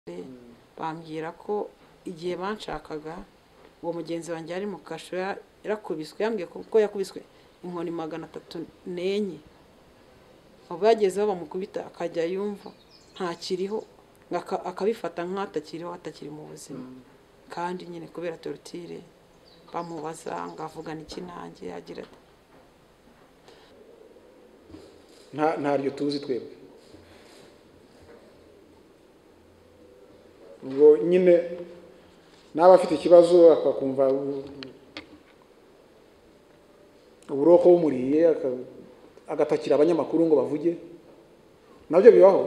bambwira ko igihe banshakaga uwo mugenzi wanjye ari mu kasho yarakubiswe, yambwiye ko yakubiswe inkoni 304. ubwo yagezeho bamukubita akajya yumva ntakiriho, akabifata nk'atakiriho, atakiri mu buzima. kandi nyine kubera torture bamubaza ngavugana iki nanjye agira ati ntaryo tuzi twebwe. Ubwo nyine naba afite ikibazo akakumva uburoko bumuriye agatakira abanyamakuru ngo bavuge, nabyo bibaho.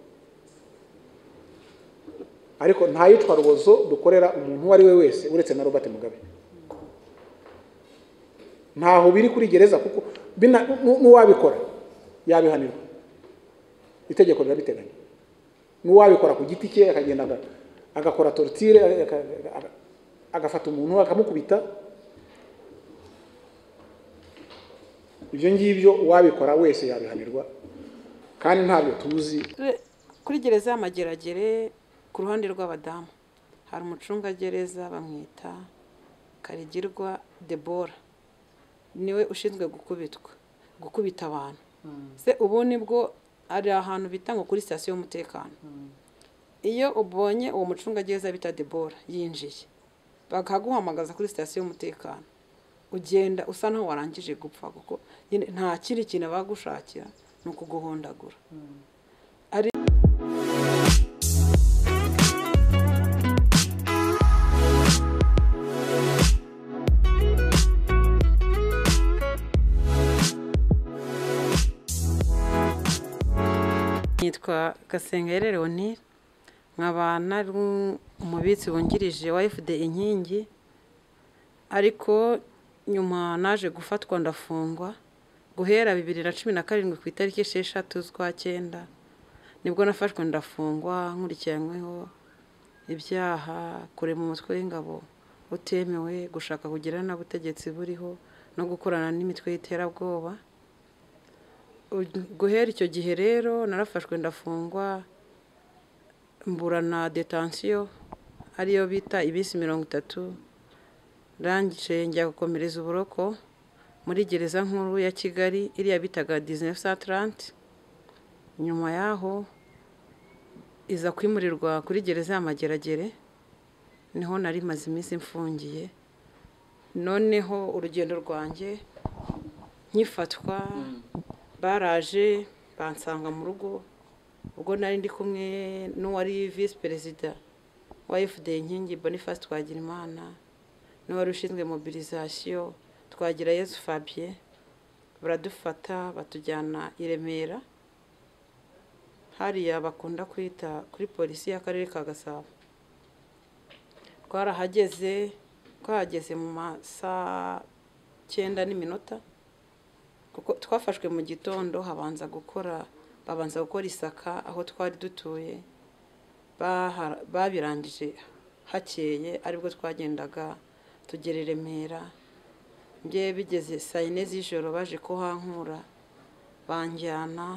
Ariko nta yitwa rubozo dukorera umuntu uwo ari we wese uretse na Robert Mugabe. Ntaho biri kuri gereza kuko n'uwabikora yabihanirwa, itegeko rirabiteganya. N'uwabikora ku giti cye akagenda agakora torture, agafata umuntu akamukubita, ibyo ngibyo uwabikora wese yabihanirwa, kandi ntabyo tuzi. Kuri gereza y'Amageragere ku ruhande rw'abadamu hari umucungagereza bamwita Karigirwa Deborah, niwe ushinzwe gukubita abantu. Se ubu nibwo ari ahantu bita ngo kuri station y'umutekano. Iyo ubonye uwo mucungagereza bita Deborah yinjiye, bakaguhamagaza kuri station y'umutekano, ugenda usa naho warangije gupfa kuko nta kiri kintu bagushakira no kuguhondagura. Nitwa Gasengayire Leonire, nkabana umubitsi wungirije wa FD Inkingi, ariko nyuma naje gufatwa ndafungwa guhera 2017 ku itariki 6 z'ukwa 9 nibwo nafashwe ndafungwa nkurikiranyweho ibyaha kurema umutwe w'ingabo utemewe, gushaka kugira n'ubutegetsi buriho no gukorana n'imitwe y'iterabwoba. Guhera icyo gihe rero narafashwe ndafungwa, mburana detention ariyo bita ibisi 30, rangije njya gukomereza uburoko muri gereza nkuru ya Kigali iriya bitaga 1930. Nyuma yaho iza kwimurirwa kuri gereza y'Amageragere, niho nari maze iminsi mfungiye. Noneho urugendo rwanjye nkifatwa baraje bansanga mu rugo, ubwo nari ndi kumwe n'uwari vice president wa FD Inkingi Boniface Twagirimana, n'uwari ushinzwe mobilisation Twagirayezu Fabien. Baradufata batujyana i Remera, hariya bakunda kwita kuri polisi y'akarere ka Gasabo. Twahageze mu masaa 9:00 kuko twafashwe mu gitondo, babanza gukora isaka aho twari dutuye, babirangije hakeye, aribwo twagendaga tugera i Remera. Ngiye bigeze saa 4 z'ijoro baje ko hankura banjyana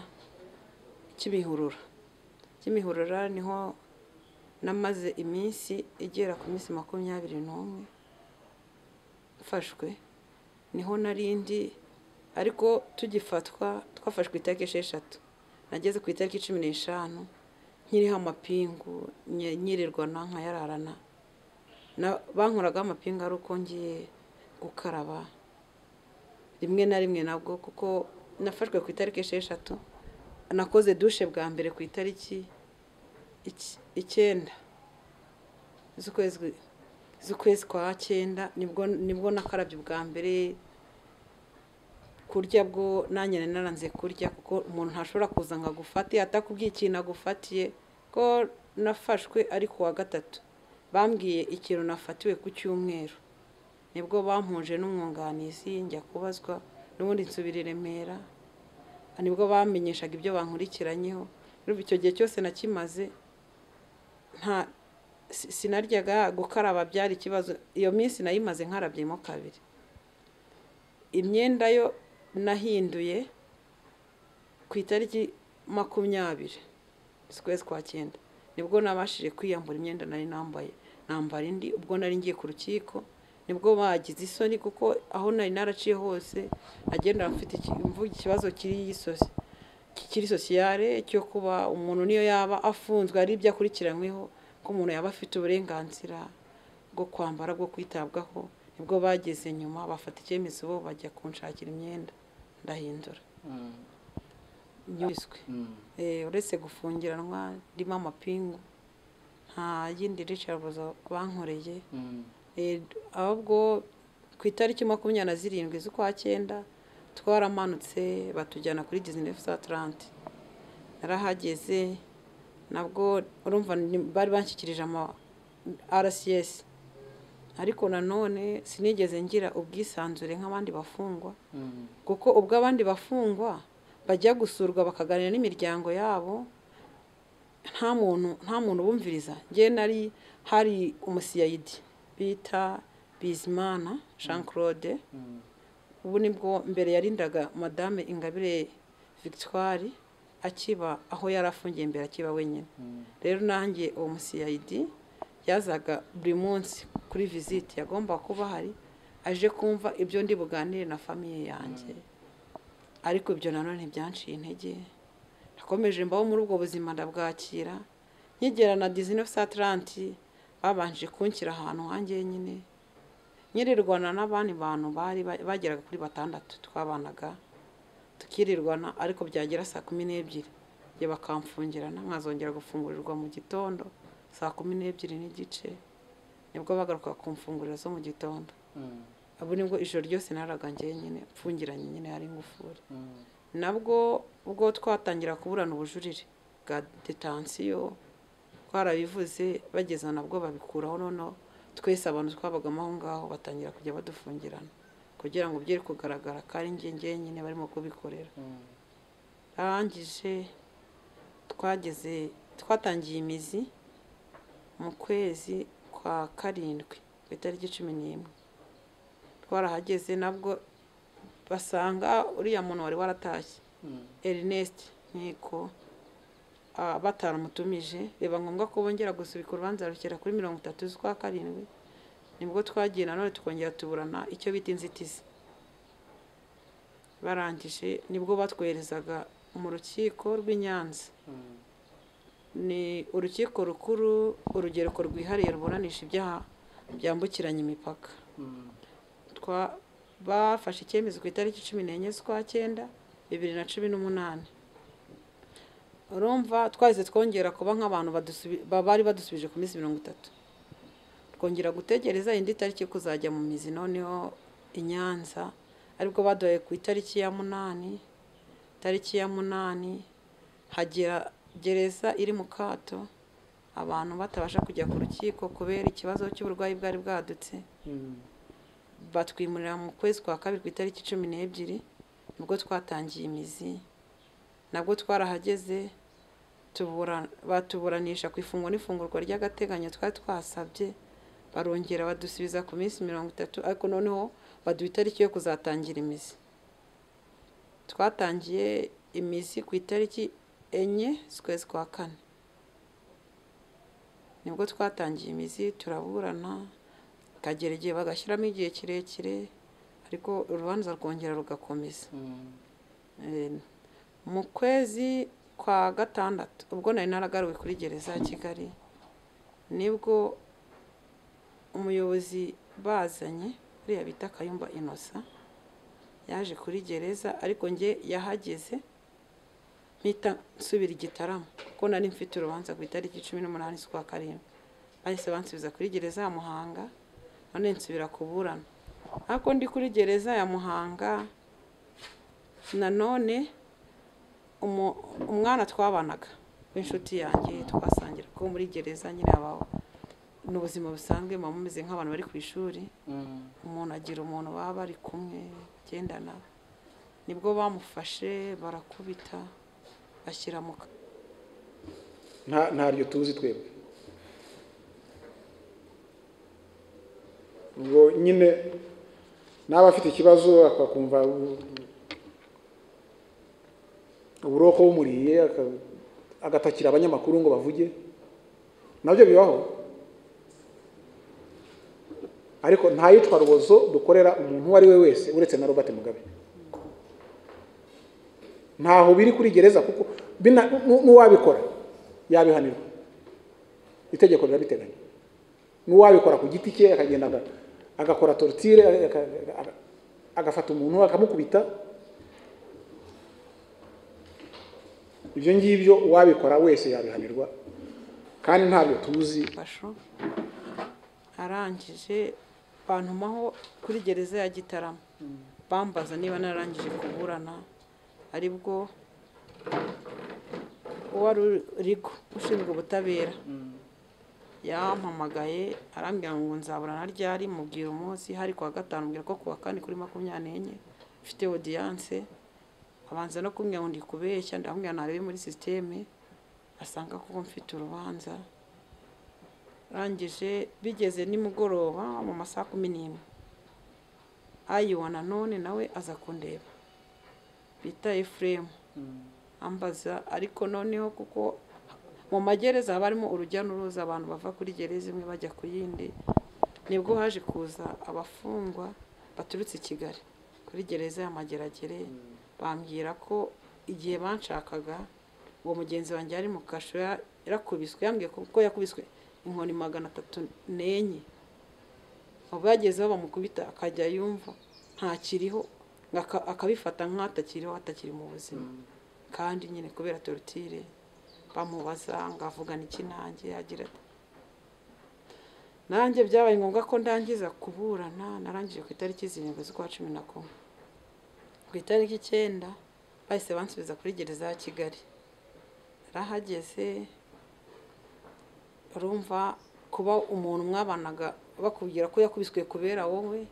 Kimihurura niho namaze iminsi igera ku minsi 21 mfashwe. Niho narindi, ariko tugifatwa twafashwe itariki 6. Nageze ku itariki 15 nkiriho amapingu nyirirwa nanka yararana, bankoraga amapingu ari uko ngiye gukaraba rimwe na rimwe nabwo, kuko nafashwe ku itariki 6, nakoze douche bwa mbere ku itariki 9 z'ukwezi kwa 9, nibwo nakarabye bwa mbere. Kurya bwo nanye naranze kurya kuko umuntu ntashobora kuza ngagufate atakubwiye ikintu agufatiye, ko nafashwe ari ku wa 3. Bambwiye ikintu nafatiwe ku cyumweru, nibwo bampuje n'umwunganizi njya kubazwa, n'ubundi nsubira i Remera, nibwo bamenyeshaga ibyo bankurikiranyeho. Rero icyo gihe cyose nakimaze sinaryaga, gukaraba byari ikibazo. Iyo minsi nayimaze nkarabyemo 2. Imyenda yo nahinduye ku itariki 20 z'ukwezi kwa 9, nibwo nabashije kwiyambura imyenda nari nambaye, nambara indi. Ubwo nari ngiye ku rukiko nibwo bagize isoni, kuko aho nari naraciye hose agenda mfite ikibazo kiri sosiyale cyo kuba umuntu niyo yaba afunzwe ari ibyo akurikiranyweho, ko umuntu yaba afite uburenganzira bwo kwambara, bwo kwitabwaho. Nibwo bageze nyuma bafata icyemezo bo bajya kunshakira imyenda ndahindura. Nyuzwe uretse gufungiranwa ndimo amapingu, nta yindi ricabuzo bankoreye. Ahubwo ku itariki 27 z'ukwa 9 twaramanutse batujyana kuri 19h30. Narahageze nabwo urumva bari banshyikirije ama RCS, ariko nanone sinigeze ngira ubwisanzure nk'abandi bafungwa, kuko ubwo abandi bafungwa bajya gusurwa bakaganira n'imiryango yabo, nta muntu bumviriza. Nge nari hari umusiyayidi bita Bizimana Jean Claude, ubu nibwo mbere yarindaga Madame Ingabire Victoire akiba aho yari afungiye mbere, akiba wenyine. Rero nanjye uwo musiyayidi yazaga buri munsi kuri visite, yagomba kuba hari aje kumva ibyo ndi buganire na famiye yanjye. Ariko ibyo nanone ntibyanciye intege, nakomeje mbaho muri ubwo buzima ndabwakira. Nkigera na 19h30 babanje kunshyira ahantu hanjye nyine, nyirirwana n'abandi bantu bari bageraga kuri 6 twabanaga, tukirirwana. Ariko byagera saa 12 ye bakamfungirana, nkazongera gufungurirwa mu gitondo saa 12:15, nibwo bagaruka kumfungurira zo mu gitondo. Abo nibwo ijoro ryose naraga njye nyine mfungiranye nyine ari ngufuri. Nabwo ubwo twatangira kuburana ubujurire bwa detention, twarabivuze bageza nabwo babikuraho. Noneho twese abantu twabagamo aho ngaho batangira kujya badufungirana, kugira ngo byere kugaragara ko ari njye nyine barimo kubikorera. Arangije twatangiye imizi mu kwezi kwa 7 ku itariki 11. Twarahageze nabwo basanga uriya muntu wari waratashye Ernest Nkiko bataramutumije, biba ngombwa ko bongera gusubika urubanza rukera kuri 30 z'ukwa 7. Nibwo twagiye nanone tukongera tuburana icyo bita inzitizi. Barangije nibwo batwerezaga mu rukiko rw'i Nyanza. Ni urukiko rukuru, urugereko rwihariye ruburanisha ibyaha byambukiranya imipaka. Bafashe icyemezo ku itariki 14 z'ukwa 9 2018. Urumva twahise twongera kuba nk'abantu bari badusubije ku minsi 30. Twongera gutegereza indi tariki kuzajya mu mizi noneho i Nyanza, ariko badoye ku itariki ya 8. Tariki ya 8 hagera gereza iri mu kato, abantu batabasha kujya ku rukiko kubera ikibazo cy'uburwayi bwari bwadutse. Batwimurira mu kwezi kwa 2 ku itariki 12, nibwo twatangiye imizi. Nabwo twarahageze batuburanisha ku ifungwa n'ifungurwa ry'agateganyo twari twasabye, barongera badusubiza ku minsi 30, ariko noneho baduha itariki yo kuzatangira imizi. Twatangiye imizi ku itariki 4 z'ukwezi kwa 4. Nibwo twatangiye imizi turaburana, kagera igihe bagashyiramo igihe kirekire, ariko urubanza rwongera rugakomeza. Mu kwezi kwa 6 ubwo nari naragaruwe kuri gereza ya Kigali, nibwo umuyobozi bazanye uriya bita Kayumba Innocent yaje kuri gereza, ariko nge yahageze mpita nsubira Igitaramo, kuko nari mfite urubanza ku itariki 18 z'ukwa 7. Bahise bansubiza kuri gereza ya Muhanga, none nsubira kuburana. Ariko ndi kuri gereza ya Muhanga nanone umwana twabanaga w'inshuti yanjye twasangira ko muri gereza nyine abaho n'ubuzima busanzwe mumeze nk'abantu bari ku ishuri. Umuntu agira umuntu baba bari kumwe gendana, nibwo bamufashe barakubita bashyira mu ntaryo tuzi twebwe. Ubwo nyine naba afite ikibazo akakumva uburoko bumuriye agatakira abanyamakuru ngo bavuge, nabyo bibaho, ariko nta yicwa rubozo dukorera umuntu uwo ari we wese uretse na Robert Mugabe. Ntaho biri kuri gereza, kuko n'uwabikora yabihanirwa, itegeko rirabiteganya. N'uwabikora ku giti cye akagenda agakora torture, agafata umuntu akamukubita, ibyo ngibyo uwabikora wese yabihanirwa, kandi ntabyo tuzi. Arangije bantumaho kuri gereza ya Gitarama, bambaza niba narangije kuburana, aribwo uwari Rigo ushinzwe ubutabera yampamagaye arambwira ngo nzaburana ryari, mubwira umunsi, hari kuwa gatanu, mbwira ko kuwa kane kuri 24 mfite audience. Abanza no kumbwira ngo ndi kubeshya, ndamubwira narebe muri systeme asanga ko mfite urubanza. Rangije bigeze nimugoroba mu masaha 11, ayiwana none nawe aza kundeba, bita Ephraim, ambaza ariko noneho kuko mu magereza barimo urujya n'uruza, abantu bava kuri gereza imwe bajya ku yindi, nibwo haje kuza abafungwa baturutse i Kigali kuri gereza ya Mageragere. Bambwira ko igihe banshakaga uwo mugenzi wanjye ari mu kasho yarakubiswe, yambwiye ko yakubiswe inkoni 304. Ubwo yagezeho bamukubita akajya yumva ntakiriho, akabifata nk'atakiriho, atakiri mu buzima, kandi nyine kubera torture. Bamubaza ngavuga n'iki, nanjye agira ati nanjye byabaye ngombwa ko ndangiza kuburana. Narangije ku itariki 7 z'ukwa 11. Ku itariki 9 bahise bansubiza kuri gereza ya Kigali. Rahageze, urumva kuba umuntu mwabanaga bakubwira ko yakubiswe kubera wowe,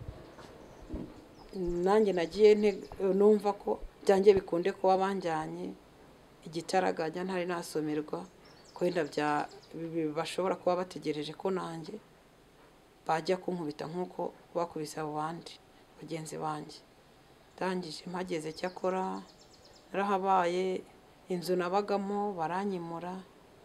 nanjye nagiye numva ko byanjye bikunde kuba banjyanye Igitaraganya, ntari nasomerwa ko wenda bashobora kuba bategereje ko nanjye bajya kunkubita nk'uko bakubise abo bandi bagenzi banjye. Ndangije mpageze cyakora narahabaye, inzu nabagamo baranyimura,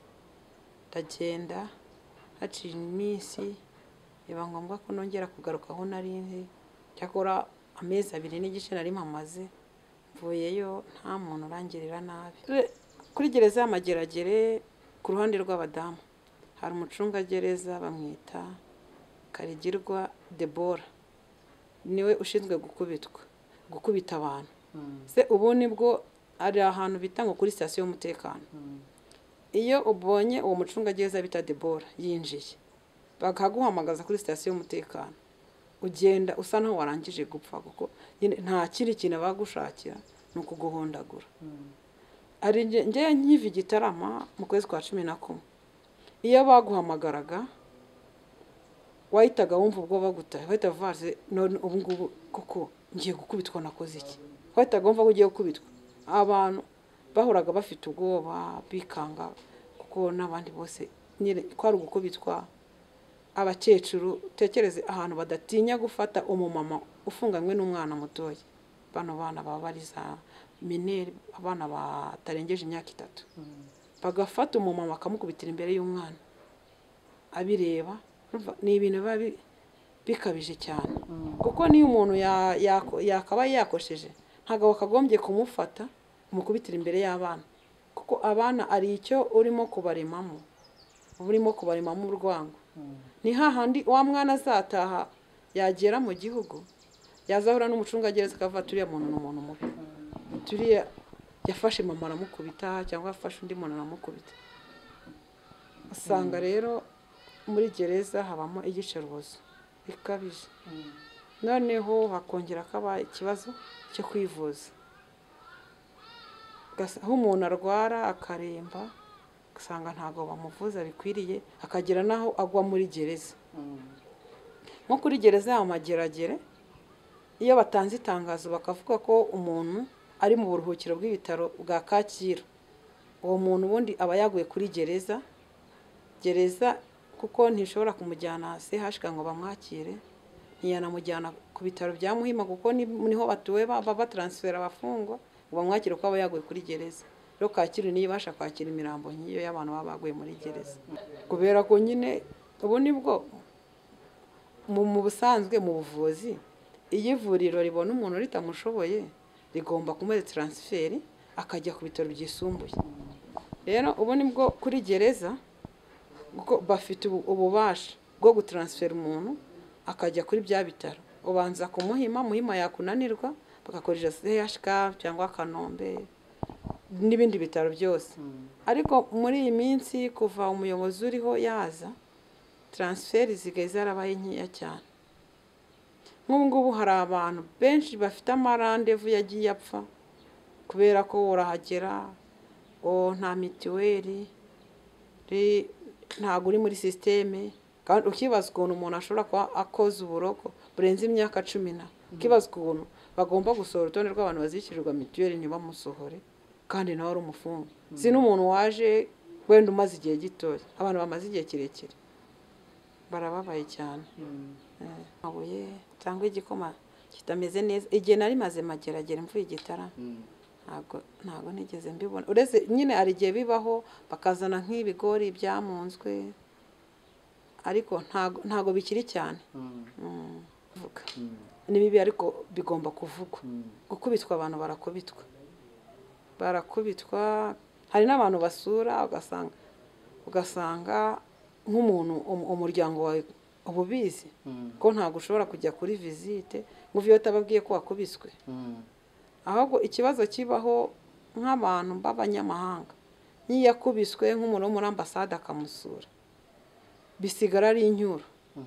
ndagenda. Haciye iminsi biba ngombwa ko nongera kugaruka aho nari nzi, cyakora amezi 2 n'igice nari mpamaze, mvuyeyo nta muntu urangirira nabi. Kuri gereza ya Mageragere ku ruhande rw'abadamu hari umucungagereza bamwita Karigirwa Deborah, niwe ushinzwe gukubita abantu. Se ubu nibwo ari ahantu bita ngo kuri station y'umutekano. Iyo ubonye uwo mucungagereza bita Deborah yinjiye, bakaguhamagaza kuri station y'umutekano, ugenda usa naho warangije gupfa, kuko nta kiri kintu bagushakira no kuguhondagura. Ari ngiye nkiva Gitarama mu kwezi kwa 11, iyo baguhamagaraga wahitaga wumva ubwo bagutaye, wahita vaze none ubu ngubu kuko ngiye gukubitwa nakoze iki, wahitaga wumva ko ugiye gukubitwa. Abantu bahoraga bafite ubwoba bikanga, kuko n'abandi bose nyine kwari gukubitwa. Abakecuru tekereze ahantu badatinya gufata umumama ufunganywe n'umwana mutoya, bano bana baba bariza mineri, abana batarengeje imyaka 3, bagafata umumama akamukubitira imbere y'umwana abireba. Ni ibintu bikabije cyane, kuko niyo umuntu yakaba yakosheje ntago bakagombye kumufata umukubitira imbere y'abana, kuko abana ari icyo urimo kubaremamo, urwango. Ni hahandi wa mwana azataha yagera mu gihugu yazahura n'umucungagereza akavuga turiya muntu n'umuntu mubi, turiya yafashe mama aramukubita cyangwa yafashe undi muntu aramukubita. Usanga rero muri gereza habamo igicerubozo bikabije. Noneho hakongera kaba ikibazo cyo kwivuza, aho umuntu arwara akaremba, usanga ntago bamuvuza bikwiriye, akagira naho agwa muri gereza. Nko kuri gereza ya Mageragere, iyo batanze itangazo bakavuga ko umuntu ari mu buruhukiro bw'ibitaro bwa Kacyiru, uwo muntu ubundi aba yaguye kuri gereza kuko ntishobora kumujyana CHK ngo bamwakire, ntiyanamujyana ku bitaro bya Muhima kuko niho batuwe batransfera abafungwa ngo bamwakire ko aba yaguye kuri gereza. rero Kacyiru niyo ibasha kwakira imirambo nk'iyo y'abantu baba baguye muri gereza kubera ko nyine ubu nibwo mu busanzwe mu buvuzi iyo ivuriro ribona umuntu ritamushoboye rigomba kumuha transferi akajya ku bitaro byisumbuye. Rero ubu nibwo kuri gereza kuko bafite ububasha bwo gutransfera umuntu akajya kuri bya bitaro, ubanza muhima yakunanirwa bagakoresha CHK cyangwa Kanombe n'ibindi bitaro byose. Ariko muri iyi minsi kuva umuyobozi uriho yaza transferi zigaye zarabaye nkeya cyane. Nk'ubu ngubu hari abantu benshi bafite amarandevu yagiye apfa kubera ko urahagera ngo nta mituweli ntabwo uri muri systeme, kandi ukibaza ukuntu umuntu ashobora kuba akoze uburoko burenze imyaka 10, ukibaza ukuntu bagomba gusohora urutonde rw'abantu bazishyurirwa mituweli ntibamusohore kandi nawe ari umufungo. Si n'umuntu waje wenda umaze igihe gitoya, abantu bamaze igihe kirekire barababaye cyane. Abuye cyangwa igikoma kitameze neza igihe nari maze mageragere mvuye Gitarama ntago nigeze mbibona, uretse nyine ari igihe bibaho bakazana nk'ibigori byamunzwe ariko ntago bikiri cyane. Vuga ni bibi ariko bigomba kuvugwa. Gukubitwa abantu barakubitwa, hari n'abantu basura ugasanga nk'umuntu umuryango wawe ububizi ko ntago ushobora kujya kuri visite ngo uviye utababwiye ko wakubiswe. Ahubwo ikibazo kibaho nk'abantu b'abanyamahanga nk'iyakubiswe nk'umuntu wo muri ambasade akamusura bisigara ari inyuro,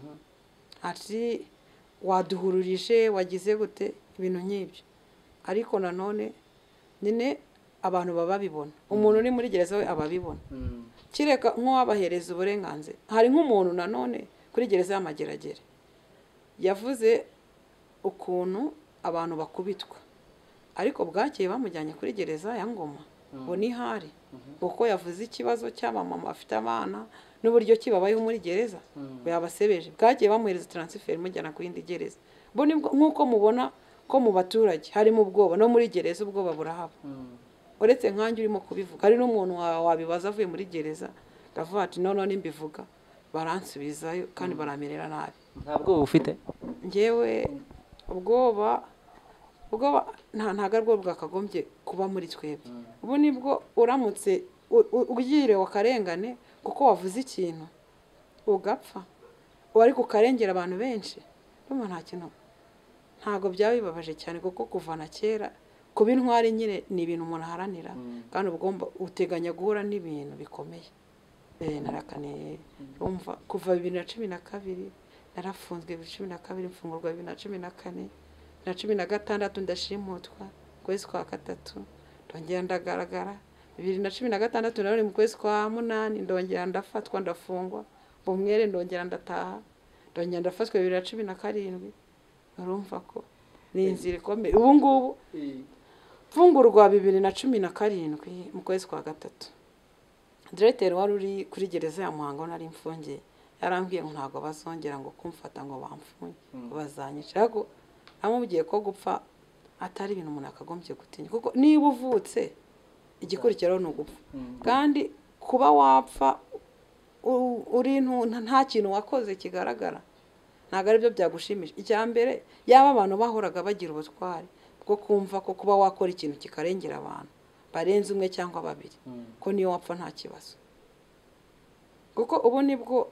ati waduhururije wagize gute ibintu nk'ibyo. Ariko nanone nyine abantu baba bibona, umuntu uri muri gereza we ababibona kireka nk'uwabahereza uburenganzira. Hari nk'umuntu nanone kuri gereza y'Amageragere yavuze ukuntu abantu bakubitwa, ariko bwakeye bamujyanye kuri gereza ya Ngoma ngo nihari kuko yavuze ikibazo cy'abamama bafite abana n'uburyo kibabayeho muri gereza yabasebeje. Bwakeye bamuhereza transfer mujyana ku yindi gereza. Bo nk'uko mubona ko mu baturage harimo ubwoba no muri gereza ubwoba burahaba. Uretse nkanjye urimo kubivuga, hari n'umuntu wabibaza avuye muri gereza ndavuga ati none nimbivuga baransubizayo kandi baramerera nabi. Ntabwo ufite ngewe ubwoba ntago aribwo bwakagombye kuba muri twebwe. Ubu nibwo uramutse ugire wakarengane kuko wavuze ikintu ugapfa wari kukarengera abantu benshi, urumva nta kintu ntago byaba bibabaje cyane kuko kuva na kera kuba intwari nyine ni ibintu umuntu aharanira kandi ugomba uteganya guhura n'ibintu bikomeye. Narakane umva kuva 2012 narafunzwe 2012 mfungurwa 2014 na 2016 ndashimutwa kwezi kwa 3 ndongera ndagaragara 2016 nari mu kwezi kwa 8 ndongera ndafatwa ndafungwa bumwere ndongera ndataha ndongera ndafatwa 2017 urumva ko ni inzira ikomeye. Ubu ngubu mfungurwa 2017 mu kwezi kwa 3 Directeur wari uri kuri gereza ya Muhanga nari mfungiye yarambwiye ngo ntago bazongera ngo kumfata ngo bamfunye bazanyica. Ariko amubwiye ko gupfa atari ibintu umuntu akagombye gutinya kuko niba uvutse igikurikiraho no gupfa, kandi kuba wapfa uri nta kintu wakoze kigaragara ntago ari byo byagushimisha. Icya mbere yaba abantu bahoraga bagira ubutwari bwo kumva ko kuba wakora ikintu kikarengera abantu barenze umwe cyangwa babiri ko niyo wapfa nta kibazo. Kuko ubu nibwo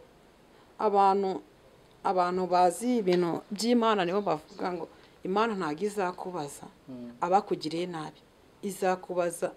abantu bazi ibintu by'Imana nibo bavuga ngo Imana ntago izakubaza abakugiriye nabi, izakubaza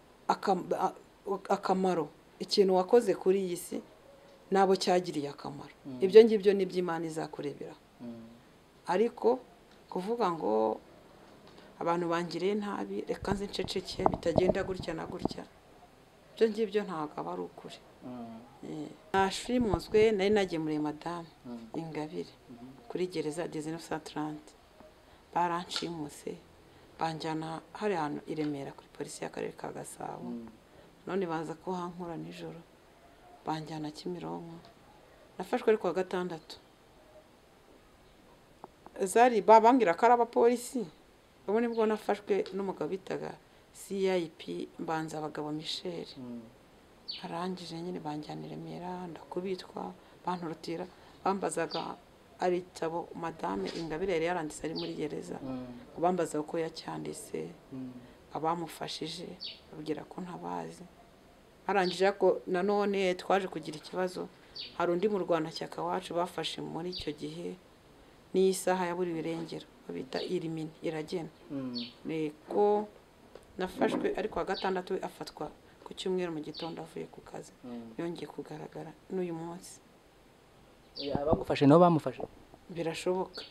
akamaro ikintu wakoze kuri iyi si nabo cyagiriye akamaro. Ibyo ngibyo ni by'Imana izakurebera. Ariko kuvuga ngo abantu bangiriye nabi reka nze nceceke bitagenda gutya na gutya, ibyo ngibyo ntago aba ari ukuri. Nashimuswe nari nagemuriye Madame Ingabire kuri gereza 1930 baranshimuse banjyana hari hano i Remera kuri polisi y'akarere ka Gasabo, none baza ko hankura nijoro banjyana Kimironko. Nafashwe ari kwa 6 zari babambwira ko ari abapolisi. Ubu nibwo nafashwe n'umugabo bitaga CIP Mbanza abagabo Michel arangije nyine banjyana i Remera ndakubitwa banturutira bambazaga ari igitabo madame Ingabire yari yaranditse ari muri gereza bambaza uko yacyanditse abamufashije babwira ko ntabazi arangije ko nanone twaje kugira ikibazo hari undi mu Rwanda cyaka wacu bafashe muri icyo gihe n'isaha ya buri birengero babita irimini iragena niko nafashwe ariko wa gatandatu afatwa ku cyumweru mu gitondo avuye ku kazi yongeye kugaragara n'uyu munsi abagufashe nabo bamufashe birashoboka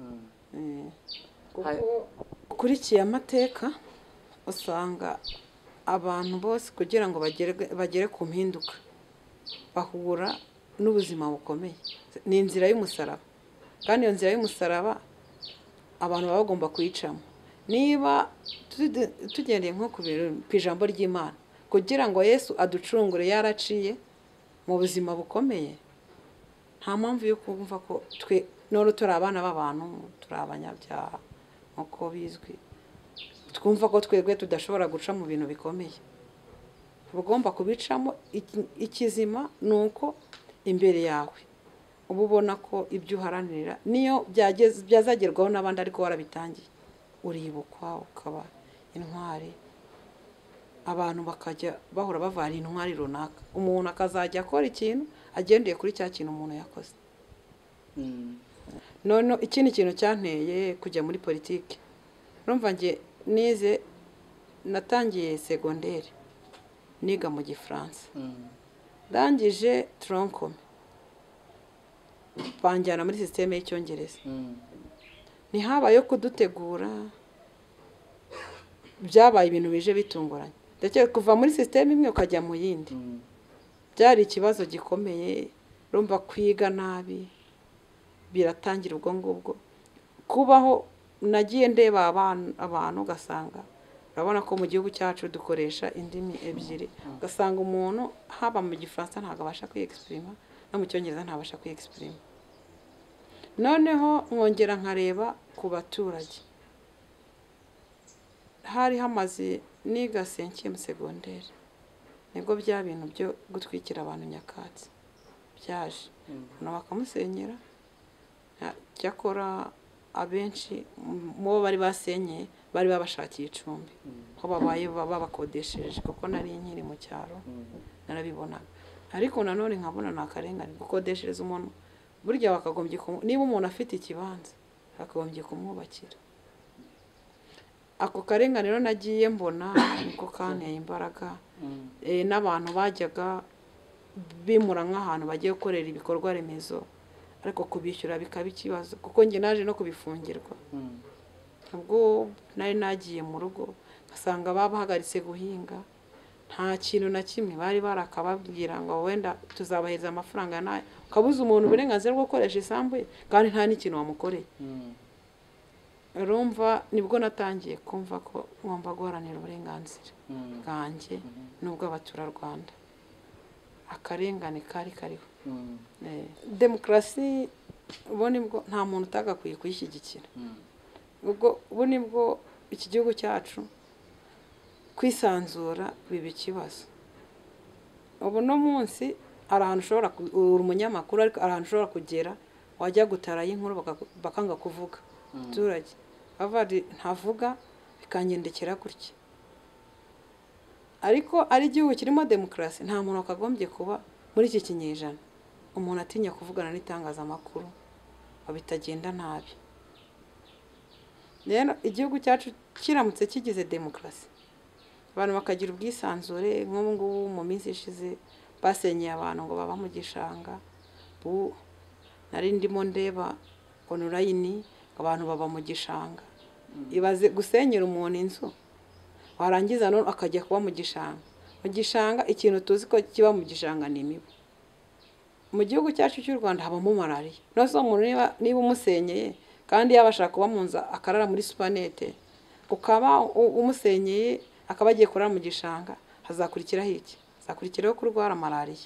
ukurikiye amateka usanga abantu bose kugira ngo bagere ku mpinduka bahura n'ubuzima bukomeye ni inzira y'umusaraba kandi iyo nzira y'umusaraba abantu baba bagomba kuyicamo niba tugendeye nko ku ijambo ry'Imana kugira ngo Yesu aducungure yaraciye mu buzima bukomeye nta mpamvu yo kumva ko twe none turi abana b'abantu turi abanyabyaha nk'uko bizwi twumva ko twebwe tudashobora guca mu bintu bikomeye ugomba kubicamo ikizima ni uko imbere yawe uba ubona ko ibyo uharanira niyo byazagerwaho n'abandi ariko warabitangiye uribukwa ukaba intwari abantu bakajya bahora bavana intwari runaka umuntu akazajya akora ikintu agendeye kuri cya kintu umuntu yakoze none ikindi kintu cyanteye kujya muri politiki urumva nge nize natangiye segonderi niga mu Gifaransa ndangije troncome banjyana muri systeme y'Icyongereza ntihabaye kudutegura byabaye ibintu bije bitunguranye ndetse kuva muri systeme imwe ukajya mu yindi byari ikibazo gikomeye urumva kwiga nabi biratangira ubwo ngubwo kubaho nagiye ndeba abantu ugasanga urabona ko mu gihugu cyacu dukoresha indimi ebyiri ugasanga umuntu haba mu Gifaransa ntabwo abasha kwiyexprima no mu Cyongereza ntabasha kwiyexprima noneho nkongera nkareba ku baturage hari hamaze niga 5e secondaire nibwo bya bintu byo gutwikira abantu nyakatsi byaje no bakamusenyera cyakora abenshi mu bari basenyeye bari babashakiye icumbi ko babaye babakodesheje kuko nari nkiri mu cyaro narabibonaga ariko nanone nkabona nakarengane gukodeshereza umuntu burya bakagombye niba umuntu afite ikibanza bakagombye kumwubakira ako karengane rero nagiye mbona niko kanteye imbaraga n'abantu bajyaga bimura nk'ahantu bagiye gukorera ibikorwa remezo ariko kubishyura bikaba ikibazo kuko njye naje no kubifungirwa ubwo nari nagiye mu rugo asanga babahagaritse guhinga nta kintu na kimwe bari barakababwira ngo wenda tuzabahereza amafaranga nayo ukabuza umuntu uburenganzira bwo gukoresha isambu kandi nta n'ikintu wamukoreye urumva nibwo natangiye kumva ko ngomba guharanira uburenganzira bwanjye n'ubw'abaturarwanda akarengane kari kariho demokarasi ubu nibwo nta muntu utagakwiye kuyishyigikira ubu nibwo iki gihugu cyacu kwisanzura biba ikibazo ubu no munsi hari ahantu ushobora uri umunyamakuru ariko hari ahantu ushobora kugera wajya gutarayo inkuru bakanga kuvuga abaturage ntavuga bikangendekera gutya ariko ari igihugu kirimo demokarasi nta muntu wakagombye kuba muri iki kinyejana umuntu atinya kuvugana n'itangazamakuru bitagenda nabi rero igihugu cyacu kiramutse kigize demokarasi abantu bakagira ubwisanzure nk'ubu ngubu mu minsi ishize basenyeye abantu ngo baba mu gishanga nari ndimo ndeba online abantu baba mu gishanga ibaze gusenyera umuntu inzu warangiza none akajya kuba mu gishanga ikintu tuzi ko kiba mu gishanga ni imibu mu gihugu cyacu cy'u Rwanda habamo malaria nose umuntu niba umusenyeye kandi yabashaka kuba mu nzu akarara muri supanete ukaba umusenyeye akaba agiye kurara mu gishanga hazakurikiraho iki hazakurikiraho kurwara malaria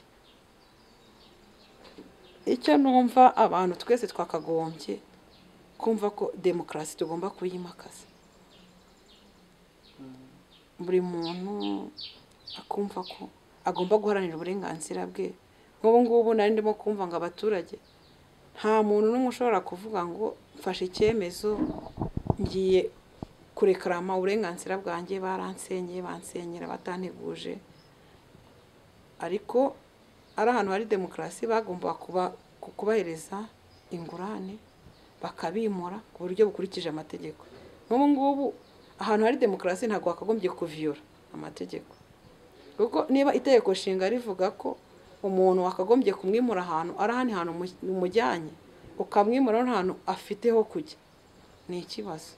icyo numva abantu twese twakagombye kumva ko demokarasi tugomba kuyimakaza buri muntu akumva ko agomba guharanira uburenganzira bwe. Nk'ubu ngubu nari ndimo kumva ngo abaturage nta muntu n'umwe ushobora kuvuga ngo mfashe icyemezo ngiye kurekarama uburenganzira bwanjye, bansenyera batanteguje. Ariko ari ahantu hari demokarasi bagomba kubahereza ingurane bakabimura ku buryo bukurikije amategeko. Nk'ubu ngubu ahantu hari demokarasi ntabwo wakagombye kuviyora amategeko, kuko niba itegeko nshinga rivuga ko umuntu wakagombye kumwimura ahantu ari ahandi hantu umujyanye ukamwimura n'ahantu afite ho kujya, ni ikibazo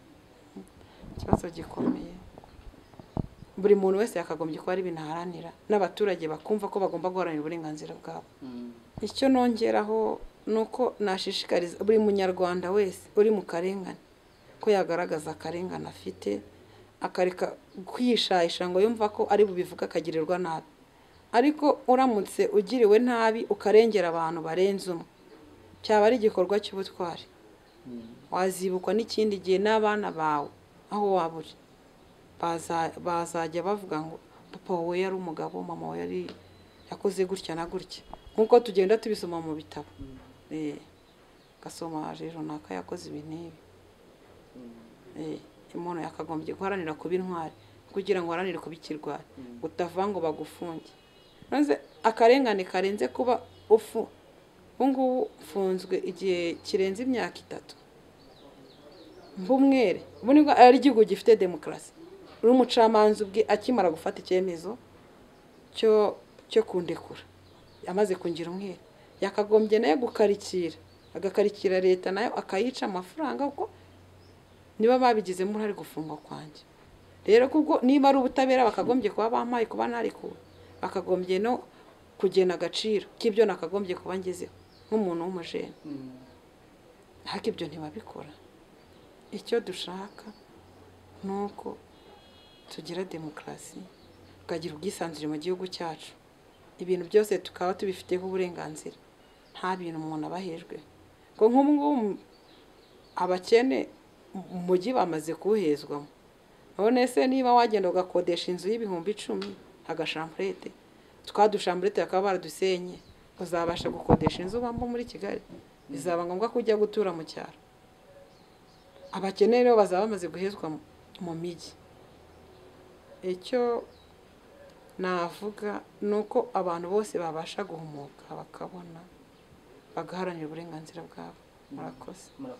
gikomeye. Buri muntu wese yakagombye kuba ari ibintu aharanira, n'abaturage bakumva ko bagomba guharanira uburenganzira bwabo. Icyo nongeraho ni uko nashishikariza buri munyarwanda wese uri mu karengane ko yagaragaza akarengane afite, akareka kwishayisha ngo yumva ko ari bubivuga akagirirwa nabi. Ariko uramutse ugiriwe nabi ukarengera abantu barenze umwe, cyaba ari igikorwa cy'ubutwari. Wazibukwa n'ikindi gihe n'abana bawe aho waba uri bazajya bavuga ngo papa we yari umugabo, mama we yari yakoze gutya na gutya, nk'uko tugenda tubisoma mu bitabo. Gasoma rero naka yakoze ibi n'ibi. Umuntu yakagombye guharanira kuba intwari kugira ngo haranire kuba ikirwari, utava ngo bagufunge. None akarengane karenze kuba ubu ngubu mfunzwe igihe kirenze imyaka 3 mbumwere. Ubu nibwo ari igihugu gifite demokarasi. Uri umucamanza ubwe akimara gufata icyemezo cyo kundekura, yamaze kungira umwere, yakagombye nayo agakarikira leta nayo akayica amafaranga kuko niba babigizemo uruhare gufungwa kwanjye. Rero kubwo niba ari ubutabera bakagombye kuba bampaye kuba narikuwe, bakagombye no kugena agaciro k'ibyo nakagombye kuba ngezeho nk'umuntu w'umujene. Ariko ibyo ntibabikora. Icyo dushaka ni uko tugira demokarasi, tukagira ubwisanzure mu gihugu cyacu, ibintu byose tukaba tubifiteho uburenganzira, nta bintu umuntu abahejwe. Ngo nk'ubu ngubu abakene mu mujyi bamaze kuhezwamo. None se niba wagenda ugakodesha inzu y'ibihumbi 10 agashamburete, twadushamburete bakaba baradusenye, uzabasha gukodesha inzu bambo muri Kigali? Bizaba ngombwa kujya gutura mu cyaro. Abakene rero bazaba bamaze guhezwa mu mijyi. Icyo navuga nuko abantu bose babasha guhumuka bakabona bagaharanira uburenganzira bwabo. Murakoze.